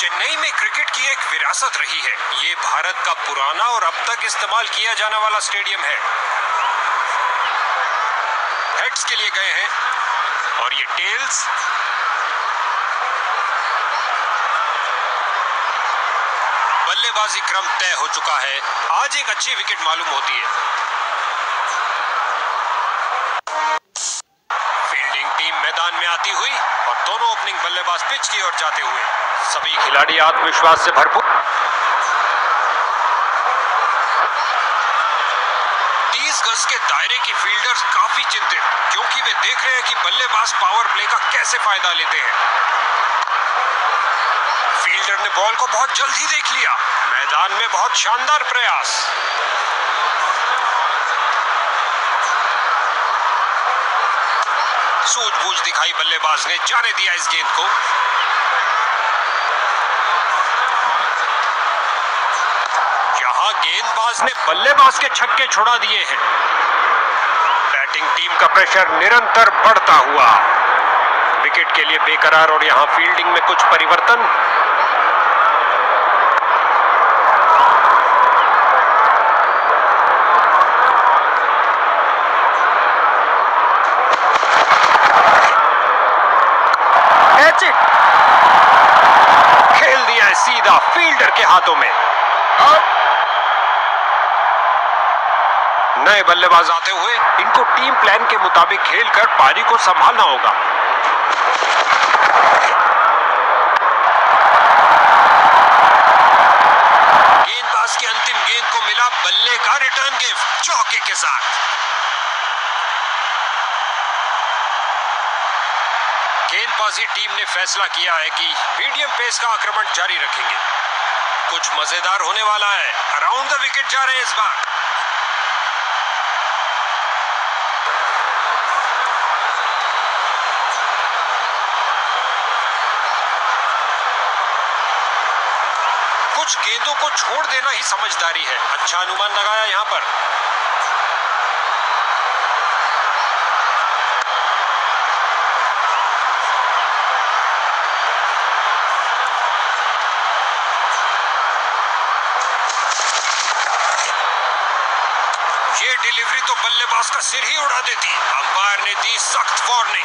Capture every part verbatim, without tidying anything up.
चेन्नई में क्रिकेट की एक विरासत रही है। ये भारत का पुराना और अब तक इस्तेमाल किया जाने वाला स्टेडियम है। हेड्स के लिए गए हैं और ये टेल्स। बल्लेबाजी क्रम तय हो चुका है। आज एक अच्छी विकेट मालूम होती है। फील्डिंग टीम मैदान में आती हुई और दोनों ओपनिंग बल्लेबाज पिच की ओर जाते हुए। सभी खिलाड़ी आत्मविश्वास से भरपूर। तीस गज के दायरे की फील्डर्स काफी चिंतित, क्योंकि वे देख रहे हैं कि बल्लेबाज पावर प्ले का कैसे फायदा लेते हैं। फील्डर ने बॉल को बहुत जल्दी देख लिया। मैदान में बहुत शानदार प्रयास। सूझबूझ दिखाई बल्लेबाज ने, जाने दिया इस गेंद को। यहां गेंदबाज ने बल्लेबाज के छक्के छुड़ा दिए हैं। बैटिंग टीम का प्रेशर निरंतर बढ़ता हुआ। विकेट के लिए बेकरार और यहां फील्डिंग में कुछ परिवर्तन। खेल दिया है सीधा फील्डर के हाथों में। नए बल्लेबाज आते हुए इनको टीम प्लान के मुताबिक खेलकर पारी को संभालना होगा। गेंदबाज की अंतिम गेंद को मिला बल्ले का रिटर्न गिफ्ट चौके के साथ। गेंदबाजी टीम ने फैसला किया है कि मीडियम पेस का आक्रमण जारी रखेंगे। कुछ मजेदार होने वाला है। अराउंड द विकेट जा रहे हैं इस बार। कुछ गेंदों को छोड़ देना ही समझदारी है। अच्छा अनुमान लगाया यहां पर। ये डिलीवरी तो बल्लेबाज का सिर ही उड़ा देती। अंपायर ने दी सख्त वार्निंग।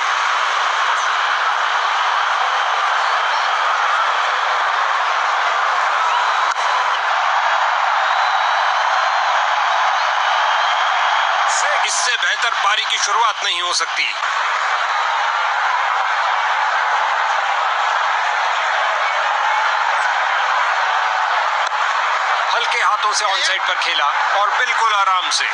इससे बेहतर पारी की शुरुआत नहीं हो सकती। हल्के हाथों से ऑन साइड पर खेला और बिल्कुल आराम से।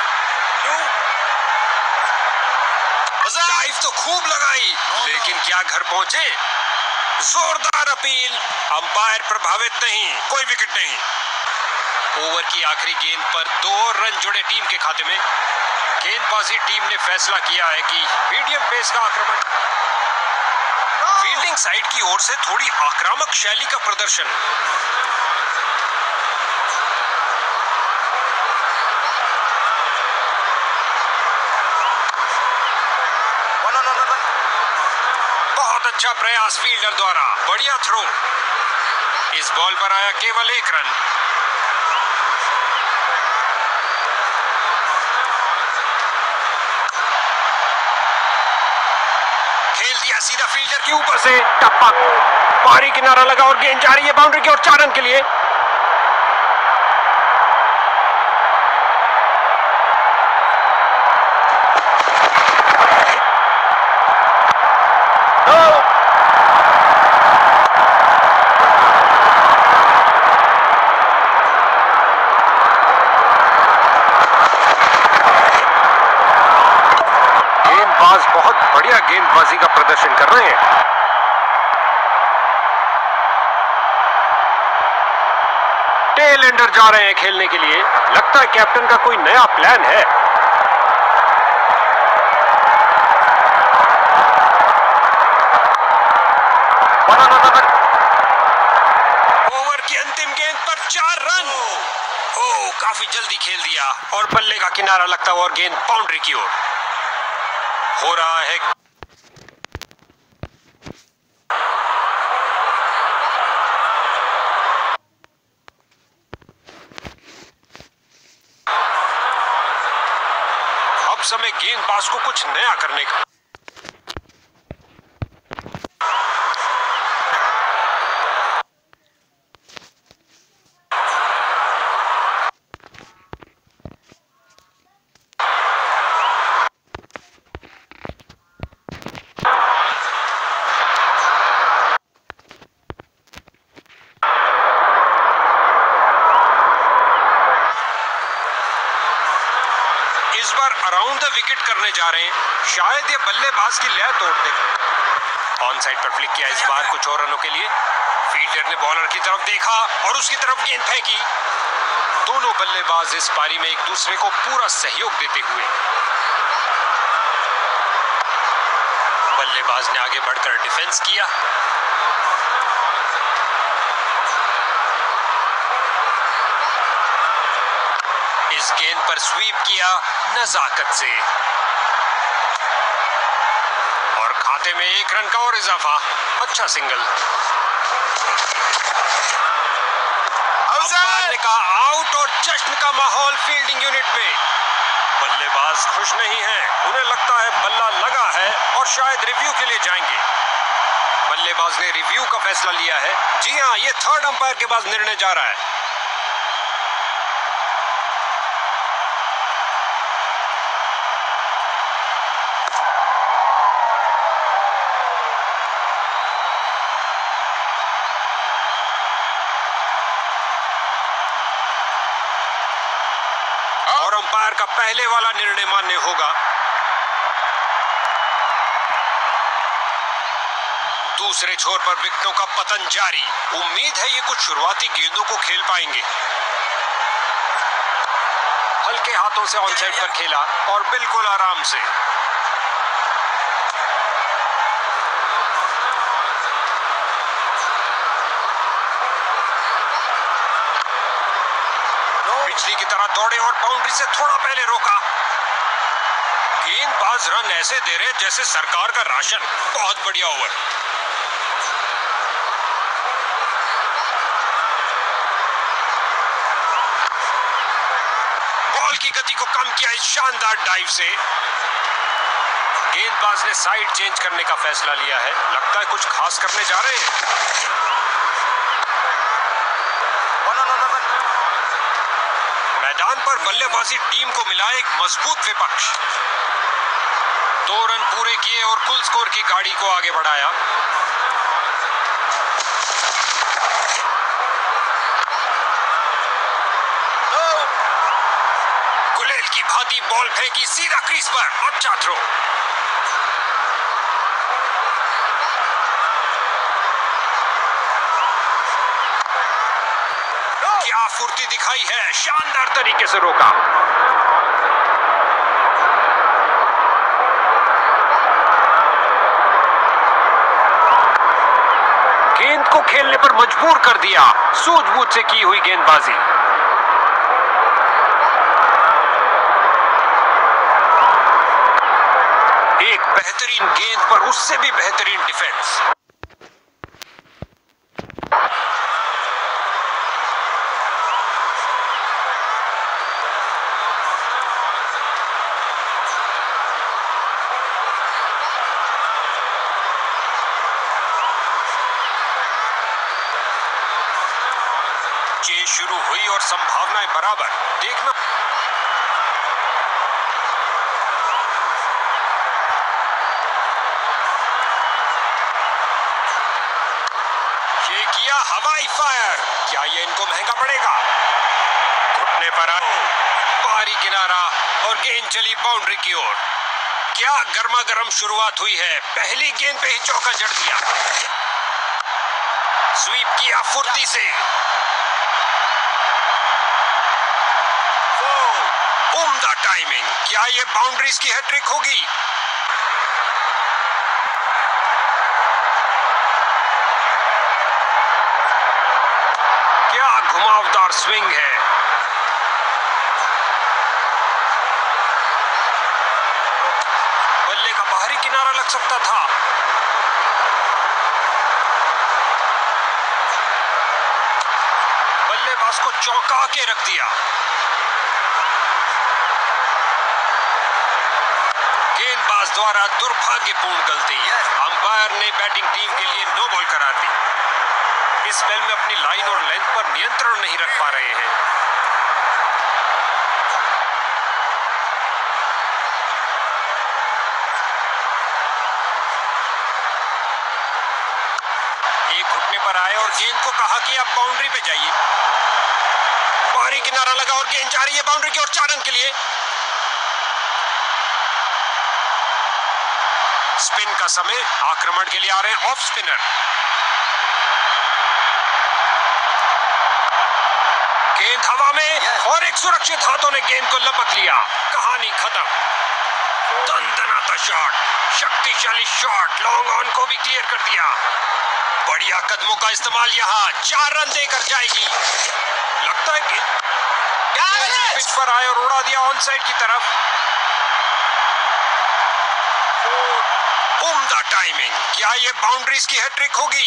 डाइव तो खूब लगाई, लेकिन क्या घर पहुंचे? जोरदार अपील। अंपायर प्रभावित नहीं, कोई विकेट नहीं। ओवर की आखिरी गेंद पर दो रन जुड़े टीम के खाते में। गेंदबाजी टीम ने फैसला किया है कि मीडियम पेस का आक्रमण। फील्डिंग साइड की ओर से थोड़ी आक्रामक शैली का प्रदर्शन। बहुत अच्छा प्रयास फील्डर द्वारा। बढ़िया थ्रो। इस बॉल पर आया केवल एक रन। सीधा फील्डर के ऊपर से टपक। पारी किनारा लगा और गेंद जा रही है बाउंड्री की ओर चार रन के लिए। गेंदबाज बहुत बढ़िया गेंदबाजी का प्रदर्शन कर रहे हैं। टेल एंडर जा रहे हैं खेलने के लिए। लगता है कैप्टन का कोई नया प्लान है। ओवर की अंतिम गेंद पर चार रन। ओह, काफी जल्दी खेल दिया और बल्ले का किनारा लगता हुआ और गेंद बाउंड्री की ओर। हो रहा है गेंदबाज को कुछ नया करने का। इस बार अराउंड द विकेट करने जा रहे हैं, शायद ये बल्लेबाज की लय तोड़ दे। ऑन साइड पर फ्लिक किया इस बार कुछ और रनों के लिए। फील्डर ने बॉलर की तरफ देखा और उसकी तरफ गेंद फेंकी। दोनों बल्लेबाज इस पारी में एक दूसरे को पूरा सहयोग देते हुए। बल्लेबाज ने आगे बढ़कर डिफेंस किया। इस गेंद पर स्वीप किया नजाकत से और खाते में एक रन का और इजाफा। अच्छा सिंगल। अंपायर ने कहा आउट और जश्न का माहौल फील्डिंग यूनिट में। बल्लेबाज खुश नहीं है, उन्हें लगता है बल्ला लगा है और शायद रिव्यू के लिए जाएंगे। बल्लेबाज ने रिव्यू का फैसला लिया है। जी हां, ये थर्ड अंपायर के पास निर्णय जा रहा है। और अंपायर का पहले वाला निर्णय मान्य होगा। दूसरे छोर पर विकेटों का पतन जारी। उम्मीद है ये कुछ शुरुआती गेंदों को खेल पाएंगे। हल्के हाथों से ऑन साइड पर खेला और बिल्कुल आराम से। पिछली की तरह दौड़े और बाउंड्री से थोड़ा पहले रोका। गेंदबाज रन ऐसे दे रहे जैसे सरकार का राशन। बहुत बढ़िया ओवर। बॉल की गति को कम किया इस शानदार डाइव से। गेंदबाज ने साइड चेंज करने का फैसला लिया है। लगता है कुछ खास करने जा रहे हैं। मैदान पर बल्लेबाजी टीम को मिला एक मजबूत विपक्ष। दो रन पूरे किए और कुल स्कोर की गाड़ी को आगे बढ़ाया। गुलेल की भांति बॉल फेंकी सीधा क्रीज पर। अच्छा थ्रो। क्या फुर्ती दिखाई है, शानदार तरीके से रोका। गेंद को खेलने पर मजबूर कर दिया। सूझबूझ से की हुई गेंदबाजी। एक बेहतरीन गेंद पर उससे भी बेहतरीन डिफेंस। चेज शुरू हुई और संभावनाएं बराबर। देखना ये किया हवाई फायर। क्या ये इनको महंगा पड़ेगा? घुटने पर आए, बाहरी किनारा और गेंद चली बाउंड्री की ओर। क्या गर्मा गर्म शुरुआत हुई है। पहली गेंद पे ही चौका जड़ दिया। स्वीप किया फुर्ती से। उम्दा टाइमिंग। क्या ये बाउंड्रीज की हैट्रिक होगी? क्या घुमावदार स्विंग है। बल्ले का बाहरी किनारा लग सकता था। बल्लेबाज को चौंका के रख दिया। बल्लेबाज द्वारा दुर्भाग्यपूर्ण गलती। अंपायर ने बैटिंग टीम के लिए नो बॉल करार दी। इस स्पेल में अपनी लाइन और लेंथ पर नियंत्रण नहीं रख पा रहे हैं। एक घुटने पर आए और गेंद को कहा कि आप बाउंड्री पे जाइए। बाहरी किनारा लगा और गेंद जा रही है बाउंड्री की ओर, चार रन के लिए। स्पिन का समय, आक्रमण के लिए आ रहे हैं ऑफ स्पिनर। गेंद हवा में और एक सुरक्षित हाथों ने गेंद को लपक लिया। कहानी खत्म। दंदनाता शॉट, शक्तिशाली शॉट, लॉन्ग ऑन को भी क्लियर कर दिया। बढ़िया कदमों का इस्तेमाल, यहाँ चार रन देकर जाएगी। लगता है कि पिच पर आए और उड़ा दिया ऑन साइड की तरफ। उम्दा टाइमिंग, क्या ये बाउंड्रीज की हैट्रिक होगी?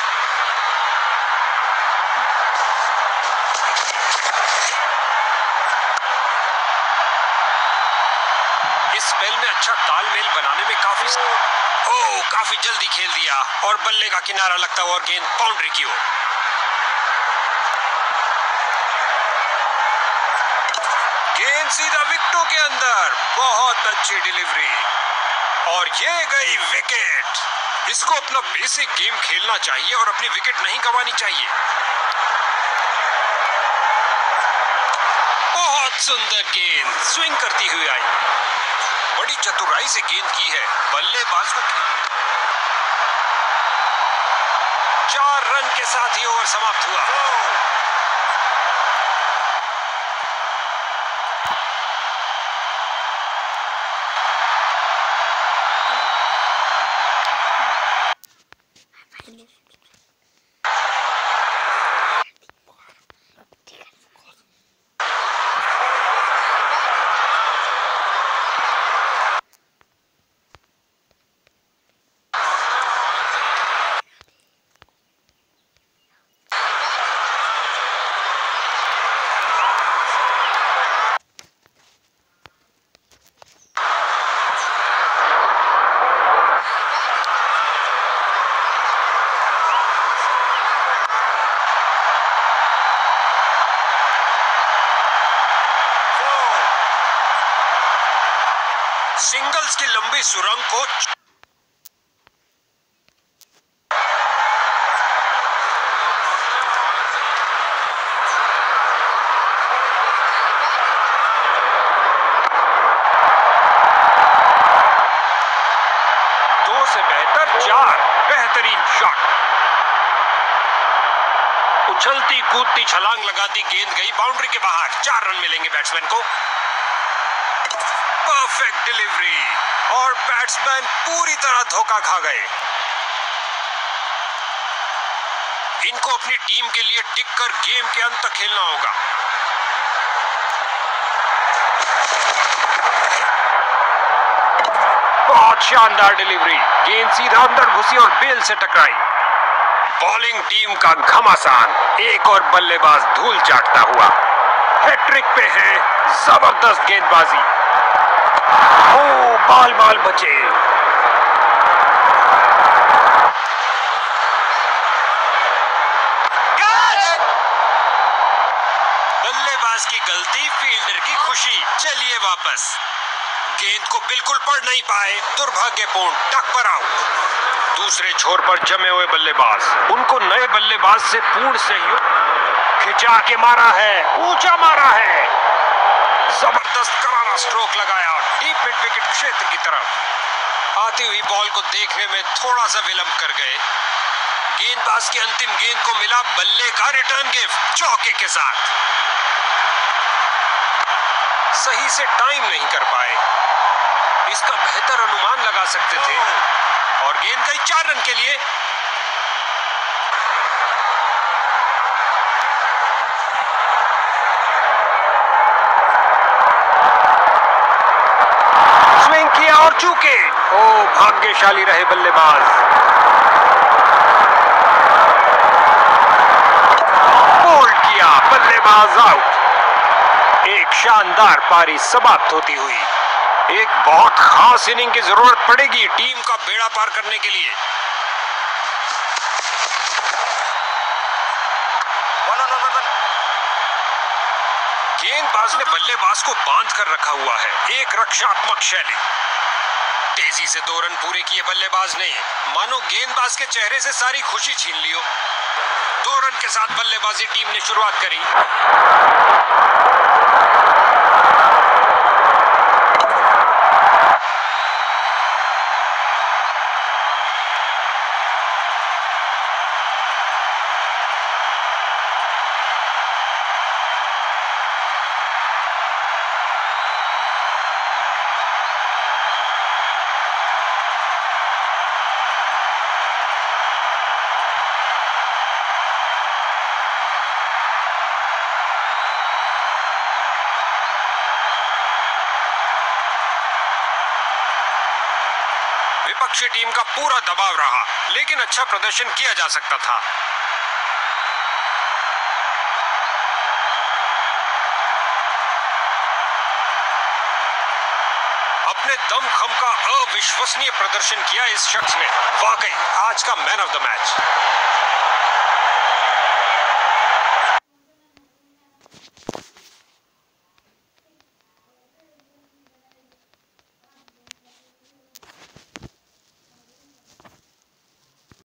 इस स्पेल में अच्छा तालमेल बनाने में काफी ओह काफी जल्दी खेल दिया और बल्ले का किनारा लगता हुआ और गेंद बाउंड्री की ओर। गेंद सीधा विकेटों के अंदर, बहुत अच्छी डिलीवरी और ये गई विकेट। इसको अपना बेसिक गेम खेलना चाहिए और अपनी विकेट नहीं गंवानी चाहिए। बहुत सुंदर गेंद स्विंग करती हुई आई। बड़ी चतुराई से गेंद की है बल्लेबाज को। चार रन के साथ ही ओवर समाप्त हुआ। सिंगल्स की लंबी सुरंग को दो से बेहतर चार। बेहतरीन शॉट, उछलती कूदती छलांग लगाती गेंद गई बाउंड्री के बाहर। चार रन मिलेंगे बैट्समैन को। परफेक्ट डिलीवरी और बैट्समैन पूरी तरह धोखा खा गए। इनको अपनी टीम के लिए टिक कर गेम के अंत तक खेलना होगा। बहुत शानदार डिलीवरी, गेंद सीधा अंदर घुसी और बेल से टकराई। बॉलिंग टीम का घमासान, एक और बल्लेबाज धूल चाटता हुआ। हैट्रिक पे है, जबरदस्त गेंदबाजी। ओ बाल बाल बचे। बल्लेबाज की गलती, फील्डर की खुशी। चलिए वापस। गेंद को बिल्कुल पढ़ नहीं पाए, दुर्भाग्यपूर्ण, टक पर आउट। दूसरे छोर पर जमे हुए बल्लेबाज, उनको नए बल्लेबाज से पूर्ण सहयोग। खिंचा के मारा है, ऊंचा मारा है, जबरदस्त करारा स्ट्रोक लगाया डीप मिड विकेट क्षेत्र की तरफ। आती हुई बॉल को देखने में थोड़ा सा विलंब कर गए। गेंदबाज की अंतिम गेंद को मिला बल्ले का रिटर्न गिफ्ट चौके के साथ। सही से टाइम नहीं कर पाए, इसका बेहतर अनुमान लगा सकते थे और गेंद गई चार रन के लिए। स्विंग किया और चूके। ओ भाग्यशाली रहे बल्लेबाज। बोल्ड किया, बल्लेबाज आउट। एक शानदार पारी समाप्त होती हुई। एक बहुत खास इनिंग की जरूरत पड़ेगी टीम का बेड़ा पार करने के लिए। गेंदबाज ने बल्लेबाज को बांध कर रखा हुआ है। एक रक्षात्मक शैली। तेजी से दो रन पूरे किए बल्लेबाज ने, मानो गेंदबाज के चेहरे से सारी खुशी छीन लियो। दो रन के साथ बल्लेबाजी टीम ने शुरुआत करी। विपक्षी टीम का पूरा दबाव रहा, लेकिन अच्छा प्रदर्शन किया जा सकता था। अपने दमखम का अविश्वसनीय प्रदर्शन किया इस शख्स ने। वाकई आज का मैन ऑफ द मैच।